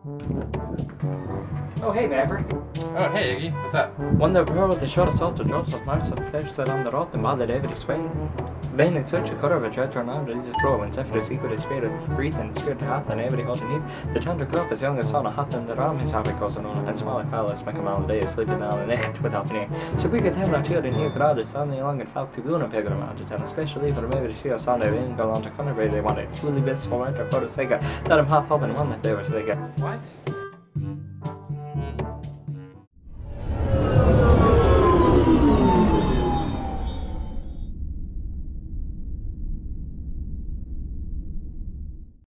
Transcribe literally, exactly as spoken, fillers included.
Oh, hey, Maverick. Oh, hey, Iggy. What's up? When the world they shot us out the drops of Mars and flesh that on the rot and bothered every swing. Then in such a cut of a judge or now that is flow and after the secret is spirit, breathing spirit hath and every hot and heat. The chandra crop is young as son, a hot and the ram his happy cousin on and small palace make a man day sleeping down the neck without any. So we could have not here in here crowd is standing along and falk to goon and pegger mountains and especially for maybe to see us on their in go on to Connery they wanted fully bits for winter for the sake of that I'm half hoping one that they were like What?